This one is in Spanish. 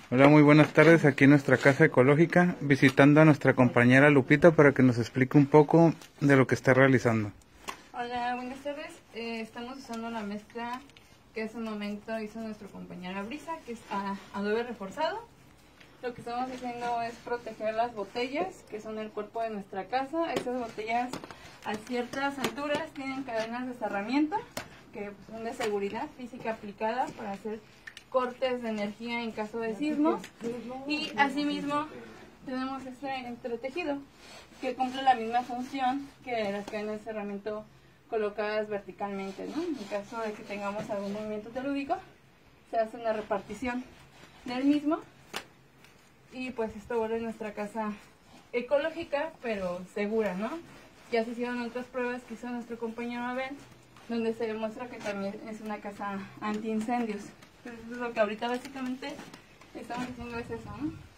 Hola, muy buenas tardes. Aquí en nuestra casa ecológica, visitando a nuestra compañera Lupita para que nos explique un poco de lo que está realizando. Hola, buenas tardes. Estamos usando la mezcla que hace un momento hizo nuestra compañera Brisa, que es adobe reforzado. Lo que estamos haciendo es proteger las botellas, que son el cuerpo de nuestra casa. Estas botellas a ciertas alturas tienen cadenas de cerramiento, que son de seguridad física aplicada para hacer cortes de energía en caso de sismos. Y asimismo tenemos este entretejido que cumple la misma función que las cadenas de cerramiento colocadas verticalmente, ¿no? En caso de que tengamos algún movimiento telúrico, se hace una repartición del mismo y pues esto vuelve nuestra casa ecológica pero segura, ¿no? Ya se hicieron otras pruebas que hizo nuestro compañero Abel, donde se demuestra que también es una casa antiincendios. Entonces lo que ahorita básicamente estamos haciendo es eso, ¿no?